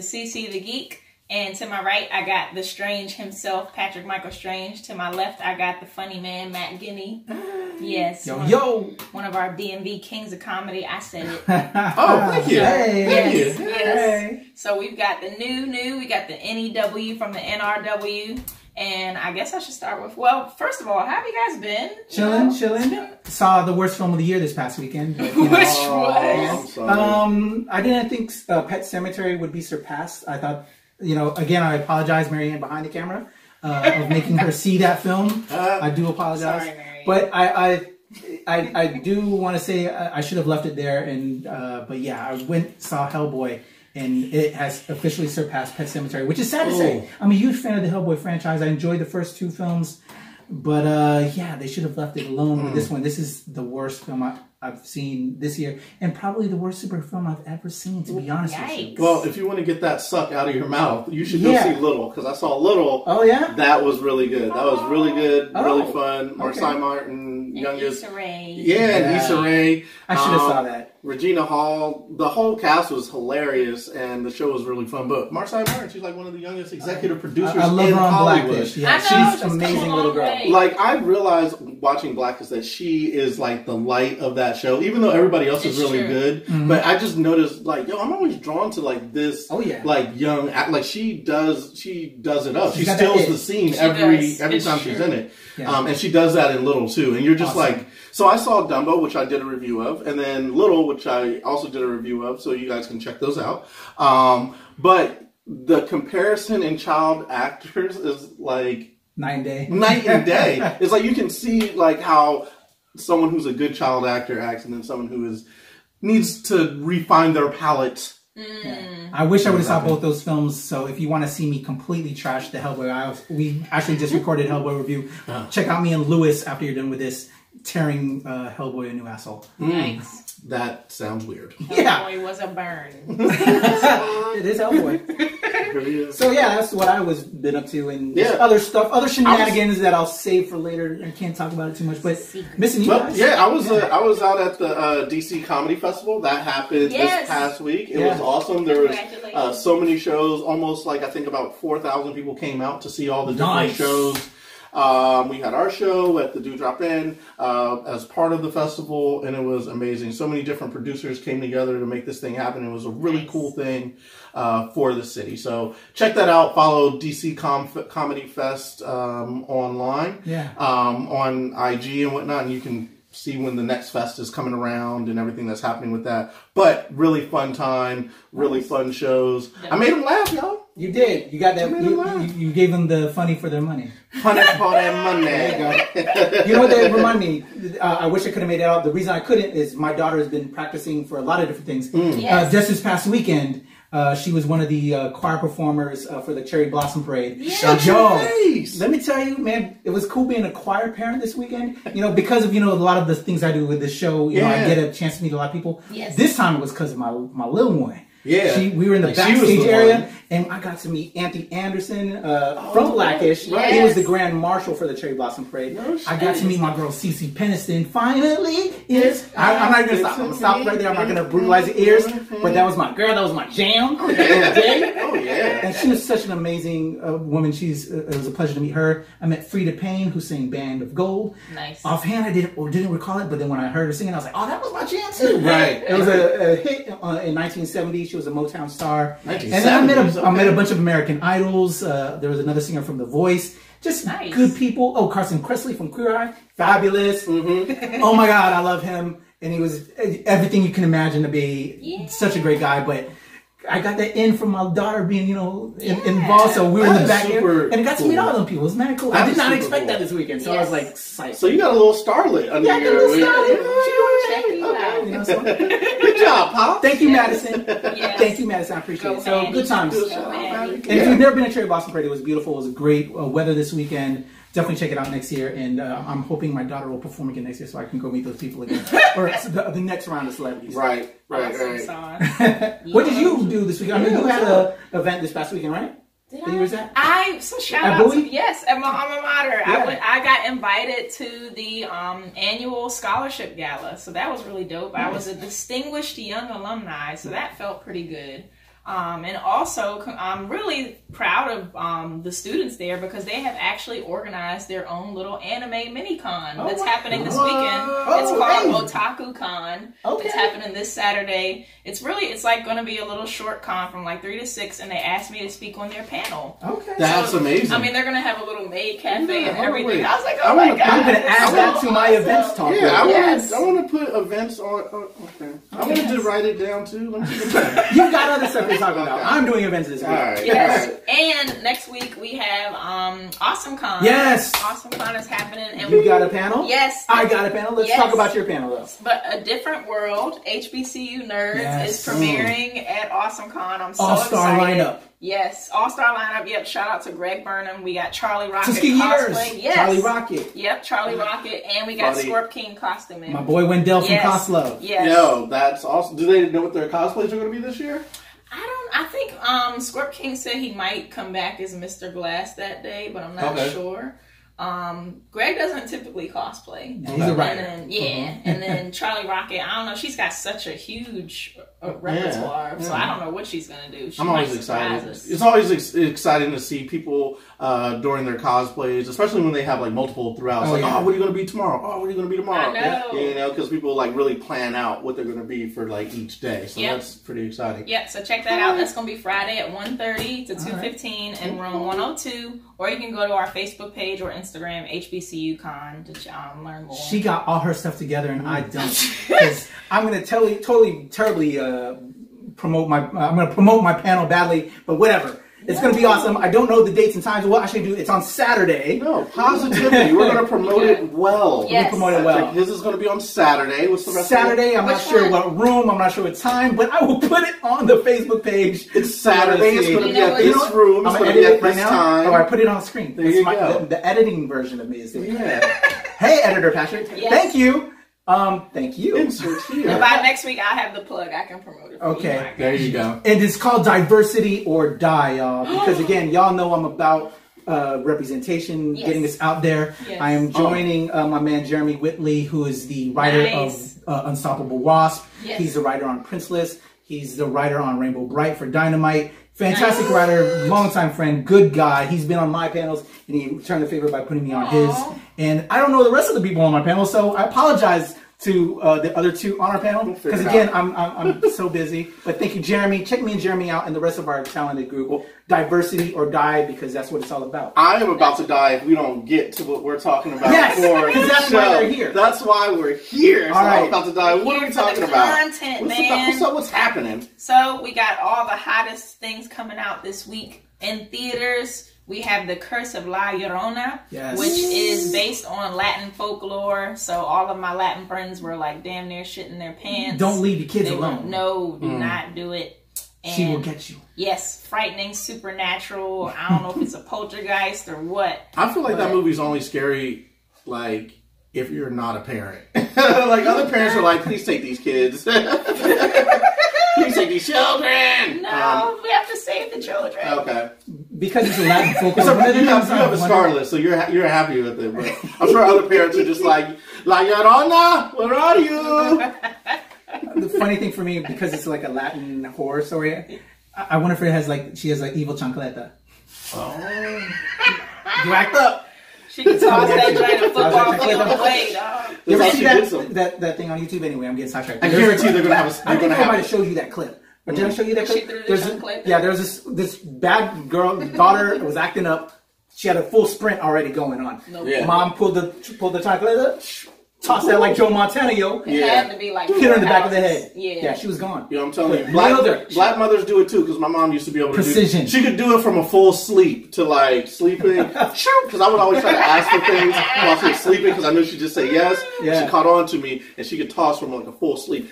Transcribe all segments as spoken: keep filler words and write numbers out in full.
Cece the Geek. And to my right, I got the Strange himself, Patrick Michael Strange. To my left, I got the funny man, Matt Guinea. Yes. Yo, one, yo. One of our D M V kings of comedy. I said it. Oh, thank you. Hey. Thank Yes, you. yes. Hey. So we've got the new, new. We got the N E W from the N R W. And I guess I should start with, well, first of all, how have you guys been? Chilling, You know, chilling. Saw the worst film of the year this past weekend. But, you know, Which Oh, was? I'm sorry. Um, I didn't think uh, Pet Sematary would be surpassed. I thought, you know, again, I apologize, Marianne, behind the camera, uh, of making her see that film. Uh, I do apologize. Sorry, Marianne. But I, I, I, I do want to say I, I should have left it there. And uh, but yeah, I went saw Hellboy, and it has officially surpassed Pet Sematary, which is sad to say. I'm a huge fan of the Hellboy franchise. I enjoyed the first two films, but uh, yeah, they should have left it alone with this one. This is the worst film I, I've seen this year, and probably the worst super film I've ever seen, to be honest with you. Yikes. Well, if you want to get that suck out of your mouth, you should go Yeah. see Little, because I saw Little. Oh yeah? That was really good. That was really good, Oh. really fun. Marcy Okay. Martin, And youngest. Issa Rae. Yeah, and Yeah. Issa Rae. I should have Um, saw that. Regina Hall. The whole cast was hilarious, and the show was really fun. But Marcy Martin, she's like one of the youngest executive producers I, I love in her on Hollywood. Blackfish. Yeah, I know, she's she's an amazing come a little long girl. way. Like, I realized watching Blackish that she is like the light of that show, even though everybody else is It's really true. good. Mhm. But I just noticed, like, yo, I'm always drawn to like this, Oh yeah. like young, act- like she does, she does it up. She's She got that steals it. the scene She every does. every It's time true. she's in it, Yeah. um, and she does that in Little too. And you're just Awesome. like, so I saw Dumbo, which I did a review of, and then Little, which I also did a review of. So you guys can check those out. Um, but the comparison in child actors is like Night and day. night and day. It's like you can see like how someone who's a good child actor acts, and then someone who is needs to refine their palate. Mm. I wish I would have saw Exactly. both those films. So if you want to see me completely trash the Hellboy, I was, we actually just recorded Hellboy review. Uh. Check out me and Lewis after you're done with this, tearing uh, Hellboy a new asshole. Yikes. That sounds weird. Yeah, Boy was a burn. it is Hellboy. So yeah, that's what I was been up to, and Yeah. other stuff, other shenanigans that I'll save for later. I can't talk about it too much, but Secret. missing you Well, guys. yeah, I was uh, I was out at the uh, D C Comedy Festival. That happened Yes. this past week. It Yeah. was awesome. There was Congratulations. uh, so many shows. Almost like I think about four thousand people came out to see all the different Nice. shows. Um, we had our show at the Dewdrop Inn uh, as part of the festival, and it was amazing. So many different producers came together to make this thing happen. It was a really Nice. cool thing uh, for the city. So check that out. Follow D C Com- Comedy Fest um, online Yeah. um, on I G and whatnot, and you can see when the next fest is coming around and everything that's happening with that. But really fun time, really fun shows. I made them laugh, y'all. You did. You got that. You made You, me laugh. you, you gave them the funny for their money. Funny for that money. You know what that remind me? Uh, I wish I could have made it out. The reason I couldn't is my daughter has been practicing for a lot of different things. Uh, Yes. just this past weekend, uh, she was one of the uh, choir performers uh, for the Cherry Blossom Parade. Yeah. And Shut your yo, face. let me tell you, man, it was cool being a choir parent this weekend. You know, because of you know a lot of the things I do with the show. You know, I Yeah. get a chance to meet a lot of people. Yes. This time it was because of my my little one. Yeah. She, we were in the Like, she was backstage the area, one. and I got to meet Anthony Anderson uh, from Blackish. right. He was the Yes. grand marshal for the Cherry Blossom Parade. No I got shit. to meet my girl Cece Peniston. Finally, is I, I'm not even gonna stop. I'm gonna stop right there. I'm not gonna brutalize the ears. But that was my girl. That was my jam. Oh yeah. And she was such an amazing uh, woman. She's uh, it was a pleasure to meet her. I met Frida Payne, who sang "Band of Gold." Nice. Offhand, I didn't or didn't recall it, but then when I heard her singing, I was like, "Oh, that was my jam too!" Right. It was a, a hit uh, in nineteen seventy. She was a Motown star. nineteen And then I met seventies, a, I met a okay. bunch of American Idols. Uh, there was another singer from The Voice. Just Nice. good people. Oh, Carson Kressley from Queer Eye, fabulous. Mm-hmm. Oh my God, I love him, and he was everything you can imagine to be. Yeah. Such a great guy, but. I got that in from my daughter being, you know, in, Yeah. involved. So we were in That the is back super end, and I got to cool. meet all them people. It was mad cool. That I did is not super expect cool. that this weekend, so I was Yes. like, psyched. So you got a little starlet under Yeah, I got a your little starlet. Check you out. You know, so- Good job, Pop. Thank you, Yes. Madison. Yes. Thank you, Madison. I appreciate Go it. So Maddie. good times. Go Shout out, Maddie. Maddie. And if Yeah. you've never been to Cherry Blossom Parade, it was beautiful. It was great uh, weather this weekend. Definitely check it out next year. And uh, I'm hoping my daughter will perform again next year so I can go meet those people again. Or the, the next round of celebrities. Right, right, Awesome right. song. What did you do this weekend? I mean, you had an event this past weekend, right? Did That you was at? I so shout At out to Bowie? yes at my alma mater. Yeah. I went. I got invited to the um, annual scholarship gala, so that was really dope. I was a distinguished young alumni, so that felt pretty good. Um, and also, I'm really proud of um, the students there because they have actually organized their own little anime mini-con that's wow. happening this weekend. Oh, it's called hey. Otaku Con. Okay. It's happening this Saturday. It's really, it's like going to be a little short con from like three to six, and they asked me to speak on their panel. Okay. That's So, amazing. I mean, they're going to have a little maid cafe Yeah, and hold on, everything. wait. I was like, oh I my wanna- God. I'm going to add so that to my awesome. events talk. Yeah, I Yes. want. I want to put events on. Oh, okay. I wanted Yes. to write it down too. Let me see the You've got other stuff you're talking about. Okay. I'm doing events this week. All right. Yes. All right. And next week we have um Awesome Con. Yes. Awesome Con is happening. And You we, got a panel? Yes. I got a panel. Let's Yes. talk about your panel, though. But A Different World, H B C U Nerds, Yes. is premiering at Awesome Con. I'm so All-star excited. lineup. Yes, all-star lineup. Yep, shout out to Greg Burnham. We got Charlie Rocket Tuskegee cosplay. Years. Yes. Charlie Rocket. Yep, Charlie Rocket. And we got Buddy. Scorp King costuming. My boy Wendell from Yes. Coslow. Yes. Yo, that's awesome. Do they know what their cosplays are going to be this year? I don't. I think um, Scorp King said he might come back as Mister Glass that day, but I'm not Okay. sure. Um, Greg doesn't typically cosplay. Yeah, he's a writer. And then, yeah, and then Charlie Rocket. I don't know. She's got such a huge uh, repertoire, Yeah, so yeah. I don't know what she's gonna do. She I'm might always surprise excited. us. It's always ex- exciting to see people uh, during their cosplays, especially when they have like multiple throughout. It's Oh, like, yeah. oh, what are you going to be tomorrow? Oh, what are you going to be tomorrow? I know. You know, because people like really plan out what they're going to be for like each day. So Yep. that's pretty exciting. Yep, so check that out. That's going to be Friday at one thirty to All two right. fifteen in room one oh two. Or you can go to our Facebook page or Instagram, H B C U Con, to um, learn more. She got all her stuff together and I don't. Because I'm going to totally, totally, terribly uh, promote my, I'm going to promote my panel badly, but whatever. It's going to be awesome. I don't know the dates and times. What I should do, it's on Saturday. No, positivity. We're going to promote it well. Yes. Promote it well. Like, his is going to be on Saturday. What's the rest of Saturday, I'm not Which sure one? what room, I'm not sure what time, but I will put it on the Facebook page. it? It's Saturday. It's going to You be know at what? this You know room. It's I'm going going to to be edit at it right this now. time. Oh, I put it on the screen. There It's you my, go. The, the editing version of me is there. Yeah. Hey, Editor Patrick. Yes. Thank you. Um, thank you. Insert here. And by next week, I'll have the plug. I can promote it. For Okay. You. I There got you go. And it's called Diversity or Die, y'all. Because again, y'all know I'm about uh, representation, Yes. getting this out there. Yes. I am joining uh, my man Jeremy Whitley, who is the writer Nice. of uh, Unstoppable Wasp. Yes. He's the writer on Princeless. He's the writer on Rainbow Bright for Dynamite. Fantastic Nice. writer, longtime friend, good guy. He's been on my panels, and he returned the favor by putting me on Aw. his. And I don't know the rest of the people on my panel, so I apologize to uh, the other two on our panel We'll figure because it again, out. I'm, I'm I'm so busy. But thank you, Jeremy. Check me and Jeremy out, and the rest of our talented group. Diversity or die, because that's what it's all about. I am about to die if we don't get to what we're talking about. Yes, for because the that's show. why we're here. That's why we're here. So All right. I'm about to die. What are we Here for talking the about? content, what's, man. About, what's up? What's happening? So we got all the hottest things coming out this week in theaters. We have The Curse of La Llorona, Yes. which is based on Latin folklore. So all of my Latin friends were like damn near shitting their pants. Don't leave your kids They were, alone. no, do not do it. She will And get you. yes, frightening, supernatural. I don't know if it's a poltergeist or what. I feel like that But- movie's only scary, like, if you're not a parent. Like, other parents are like, please take these kids. Please take these children. No, Um, we have to save the children. okay. Because it's a Latin folklore. So one of the you have, things you I have a wonder- Scarlet, so you're ha- you're happy with it. But I'm sure other parents are just like, La Llorona, where are you? The funny thing for me, because it's like a Latin horror story, I, I wonder if it has like she has like evil chancleta. You act up. She can toss that giant football Toss that field giant- away, dog. You ever how see she that, did some. that that thing on YouTube? Anyway, I'm getting sidetracked. I guarantee they're gonna have a. I They're think gonna I might have. have showed you that clip. But did I show you that She clip? threw the There's a- chancleta? yeah, there was this this bad girl daughter was acting up. She had a full sprint already going on. Nope. Yeah. Mom pulled the pulled the chancleta, tossed that like Joe Montana, yo. It Yeah. had to be like Hit her in the four back of the houses. head. Yeah. Yeah, she was gone. You know, I'm telling you, But black, nailed her. black mothers do it too. Because my mom used to be able to Precision. do. She could do it from a full sleep to like sleeping. Because I would always try to ask for things while she was sleeping because I knew she'd just say yes. Yeah. She caught on to me and she could toss from like a full sleep.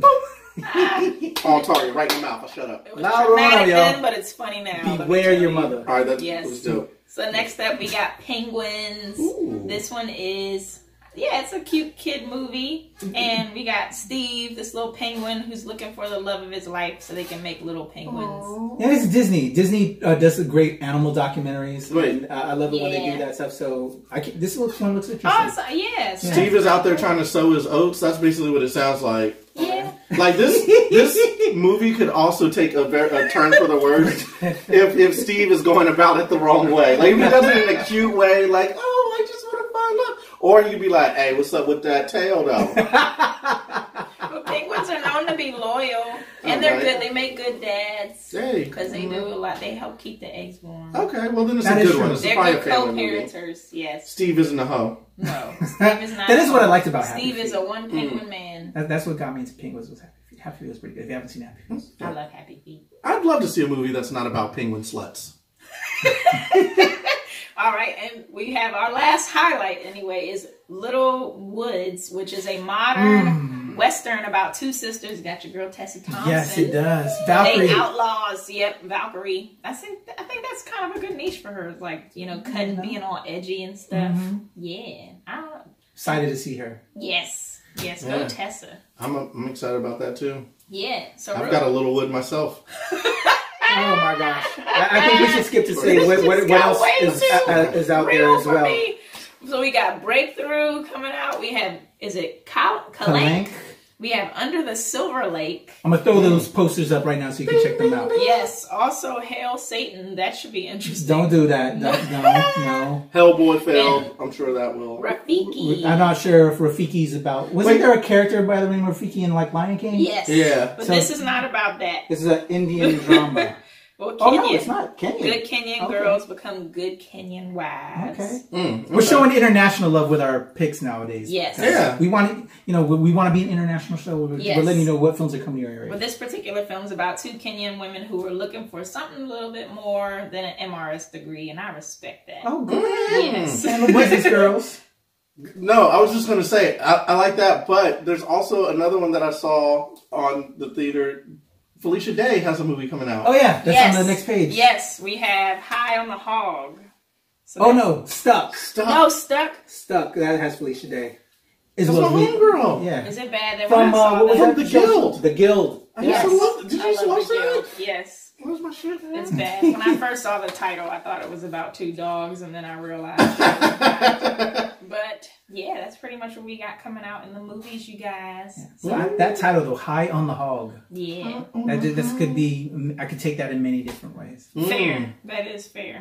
On target, right in the mouth. I shut up. It was La traumatic Llorona, yo. then, but it's funny now. let me Beware tell your you. mother. All right, that Yes. was dope. So next up, we got Penguins. Ooh. This one is, yeah, it's a cute kid movie. And we got Steve, this little penguin who's looking for the love of his life so they can make little penguins. And it's Disney. Disney uh, does great animal documentaries. Right. And, uh, I love it when they Yeah. do that stuff. So I can, this looks one looks interesting. Oh, so, yes. Steve is out there trying to sow his oats. That's basically what it sounds like. Yeah. Like this, this movie could also take a, ver- a turn for the worse if if Steve is going about it the wrong way. Like if he does it in a cute way, like oh, I just want to find love, or you'd be like, hey, what's up with that tail though? Well, penguins are known to be loyal, and they're Alright. good. They make good dads Hey, because they do a lot. They help keep the eggs warm. okay, well then it's That a is good true. one. It's They're probably a good family movie. co-parenters. Yes. Steve isn't a hoe. No, Steve is not. That is what I a- liked about Happy Steve is Feet. a one penguin man. That, that's what got me into Penguins was Happy Feet. Happy Feet was pretty good. If you haven't seen Happy Feet. I love Happy Feet. I'd love to see a movie that's not about penguin sluts. All right, and we have our last highlight anyway is Little Woods, which is a modern western about two sisters. You got your girl Tessie Thompson. Yes, it does. Valkyrie. They outlaws. Yep, Valkyrie. I think I think that's kind of a good niche for her. Like you know, cutting, Mhm. being all edgy and stuff. Mm-hmm. Yeah, I don't know. Excited to see her. Yes, yes, Yeah. go Tessa. I'm I'm excited about that too. Yeah. So I've real- got a little wood myself. Oh my gosh! I, I think we should skip to say what, what, what else is, uh, is out there real as for well. me. So we got Breakthrough coming out. We have is it Cal- Calank? Calank. We have Under the Silver Lake. I'm gonna throw those posters up right now so you can check them out. Yes. Also, Hail Satan. That should be interesting. Don't do that. No, no. Hellboy failed. I'm sure that will. Rafiki. I'm not sure if Rafiki's about. Wasn't Wait. there a character by the name of Rafiki in like Lion King? Yes. Yeah. But So- this is not about that. This is an Indian drama. Well, Oh Kenyan. no, it's not Kenyan. Good Kenyan Okay. girls become good Kenyan wives. Okay. Mm, We're okay. showing international love with our picks nowadays. Yes. Yeah. We want to, you know, we, we want to be an international show. We're, Yes. we're letting you know what films are coming to your area. Well, this particular film is about two Kenyan women who are looking for something a little bit more than an M R S degree, and I respect that. Oh, good. Yes. And the Wizards girls. No, I was just going to say, I, I like that, but there's also another one that I saw on the theater. Felicia Day has a movie coming out. Oh yeah, that's Yes. on the next page. Yes, we have High on the Hog. So Oh that's- no, Stuck. Stop. No, Stuck. Stuck. That has Felicia Day. Is That's my homegirl. Yeah. Is it bad that From when I uh, saw what was that? that? The show? Guild. The Guild. I Yes. used to love. Did you I used to love watch the that? Guild. Yes. Where's my shit? It's bad. When I first saw the title, I thought it was about two dogs, and then I realized it was not. But yeah, that's pretty much what we got coming out in the movies, you guys. So I, that title though, High on the Hog. Yeah, That this could be. I could take that in many different ways. fair. That is fair.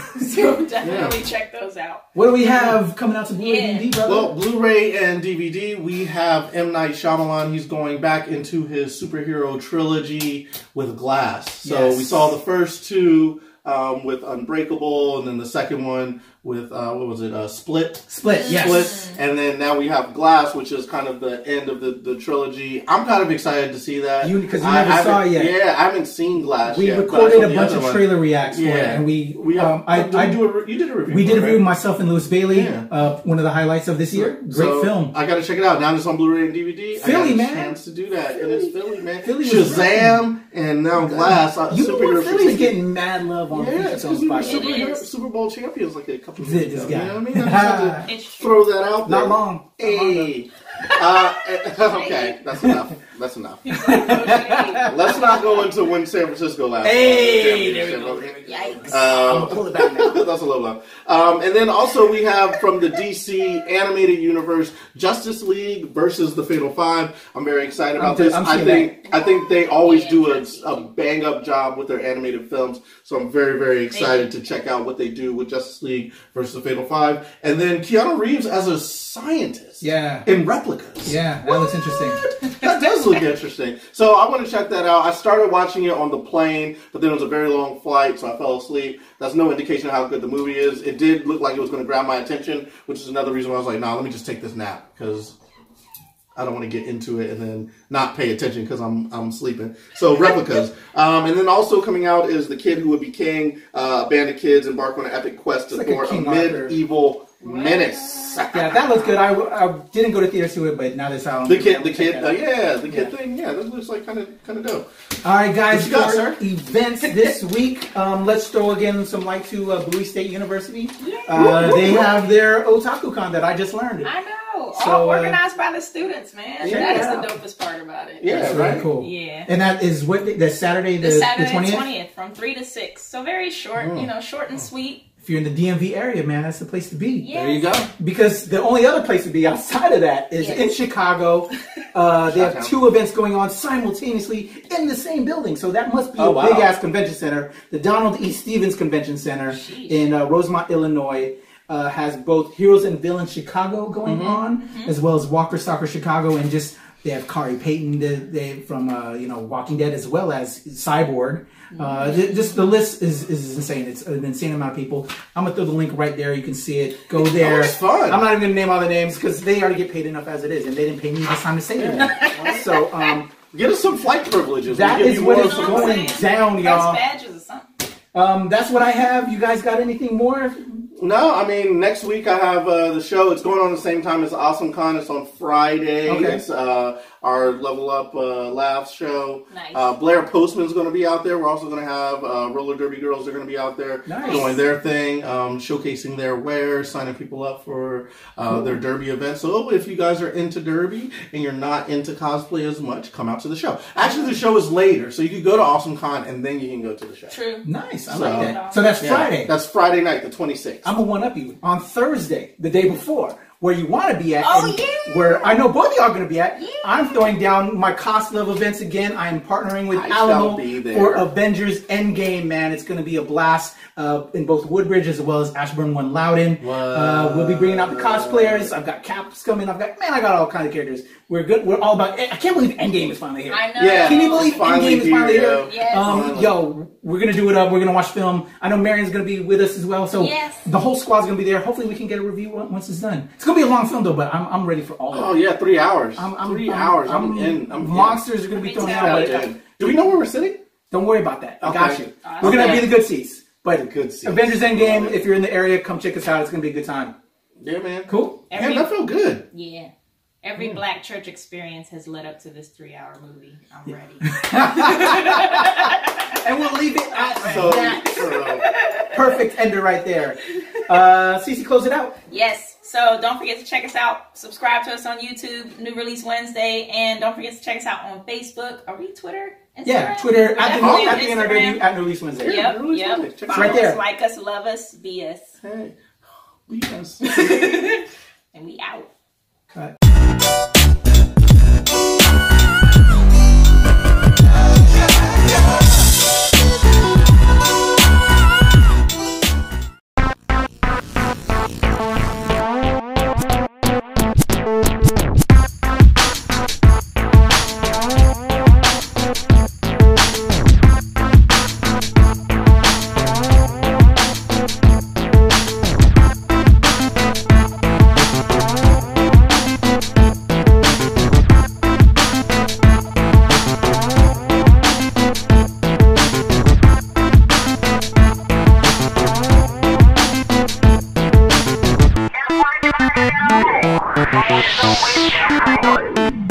So definitely check those out. What do we have coming out to Blu-ray Yeah. D V D, brother? Well, Blu-ray and D V D, we have M. Night Shyamalan. He's going back into his superhero trilogy with Glass. So Yes. we saw the first two um, with Unbreakable, and then the second one with, uh, what was it, uh, Split? Split. Yes. Split. And then now we have Glass, which is kind of the end of the, the trilogy. I'm kind of excited to see that. You- 'cause you I never saw haven't- it yet. Yeah, I haven't seen Glass We yet. but I recorded saw a the bunch other of one. trailer reacts for it, Yeah. and we. We, um, I, did I we do a, re- you did a review. we for did a it, review. right? Myself and Lewis Bailey. Yeah. Uh, one of the highlights of this year. Great So, film. I gotta check it out. Now it's on Blu-ray and D V D. I Philly, got a man. chance to do that, and it's Philly, man. Philly was Shazam and now Glass. Uh, You know superhero what? Philly's for- getting mad love on yeah, feature it's films because we by were It Super, is. Super Bowl champions like a couple of This years ago. guy. You know what I mean? I just had to It's throw that out there. Not long. Hey. Uh, okay, that's enough. That's enough. Yikes. Let's not go into when San Francisco last. Hey, there we go. Um, Pull it back now. that's a low blow. Um, and then also we have from the D C animated universe, Justice League versus the Fatal Five. I'm very excited about I'm- this. I'm I seeing think I think they always Yeah, do a, Justice a bang up job with their animated films. So I'm very very excited to check out what they do with Justice League versus the Fatal Five. And then Keanu Reeves as a scientist. Yeah. In replicas. Yeah, that looks interesting. That does look interesting. So I want to check that out. I started watching it on the plane, but then it was a very long flight, so I fell asleep. That's no indication of how good the movie is. It did look like it was going to grab my attention, which is another reason why I was like, nah, let me just take this nap, because I don't want to get into it and then not pay attention because I'm I'm sleeping. So replicas. Um, and then also coming out is The Kid Who Would Be King. Uh, a band of kids embark on an epic quest to It's like a thwart a King Arthur. medieval menace. Yeah, that looks good. I, I didn't go to theater to it, but now that's how The kid, the kid, Check uh, that out. yeah, the kid Yeah. thing, yeah, that looks like kind of, kind of dope. All right, guys, What you got, for sir? events this week, um, let's throw again some light to uh, Bowie State University. Uh, they have their OtakuCon that I just learned. I know. So, All uh, organized by the students, man. Yeah. That is the dopest part about it. Yeah, That's really right? cool. Yeah. And that is what the Saturday, the, The the Saturday twentieth. twentieth from three to six. So very short, Mm. you know, short and sweet. if you're in the D M V area, man, that's the place to be. Yes. There you go. Because the only other place to be outside of that is Yes. in Chicago. Uh, they have Chi-town. two events going on simultaneously in the same building. So that must be Oh, a wow. big ass convention center. The Donald E. Stevens Convention Center Sheesh. in uh, Rosemont, Illinois. Uh, has both Heroes and Villains Chicago going Mm-hmm. on, mm-hmm. as well as Walker Soccer Chicago, and just they have Kari Payton they, they, from uh, you know Walking Dead, as well as Cyborg. Uh, th- just the list is, is insane. It's an insane amount of people. I'm gonna throw the link right there. You can see it. Go there. it's fun. I'm not even gonna name all the names because they already get paid enough as it is, and they didn't pay me this time to say that. So um, Get us some flight privileges. that We'll give is you what more is of some- going down, Best y'all. badges or something. Um, that's what I have. You guys got anything more? No, I mean, next week I have uh, the show. It's going on the same time as Awesome Con. It's on Friday. Okay. It's uh, our Level Up uh, Laughs show. Nice. Uh, Blair Postman's going to be out there. We're also going to have uh, Roller Derby Girls. They're going to be out there Nice. doing their thing, um, showcasing their wares, signing people up for uh, their Derby event. So if you guys are into Derby and you're not into cosplay as much, come out to the show. Actually, the show is later, so you could go to Awesome Con and then you can go to the show. True. Nice. I So- like that. So that's Yeah, Friday. That's Friday night, the twenty-sixth. I'm gonna one up you on Thursday, the day before, where you want to be at. Oh, and yeah. Where I know both of y'all are gonna be at. Yeah. I'm throwing down my Cost Love events again. I'm partnering with I shall Alamo be there. for Avengers Endgame. Man, it's gonna be a blast uh, in both Woodbridge as well as Ashburn One Loudon. Uh, we'll be bringing out the cosplayers. I've got Caps coming. I've got man, I got all kind of characters. We're good. We're all about. I can't believe Endgame is finally here. I know. Yeah. Can you believe Finally Endgame is finally here, here? yo. Yes. Um, Finally. yo, we're gonna do it up. We're gonna watch film. I know Marion's gonna be with us as well. So Yes. the whole squad's gonna be there. Hopefully, we can get a review on- once it's done. It's gonna be a long film though, but I'm I'm ready for all of it. Oh yeah, three hours. I'm, I'm, three I'm, hours. I'm, I'm in. I'm monsters are gonna be Me thrown too. out, in. but Yeah, yeah. Do we know where we're sitting? don't worry about that. I got Okay. you. Awesome. We're gonna Okay. be the good seats. But The good seats. Avengers Love Endgame. it. If you're in the area, come check us out. It's gonna be a good time. Yeah, man. Cool. Man, Every, that felt good. yeah. Every black church experience has led up to this three-hour movie. I'm ready. And we'll leave it at So, that. uh, Perfect ender right there. Uh, Cece, close it out. Yes. So don't forget to check us out. Subscribe to us on YouTube, New Release Wednesday, and don't forget to check us out on Facebook. Are we Twitter? Instagram? Yeah, Twitter We're at the, definitely at on the N R W Instagram. at New Release Wednesday. Yep, New Release yep. Wednesday. Check it Follow out. Right there. us, like us, love us, be us, hey, yes. and we out. Cut. Don't waste your time.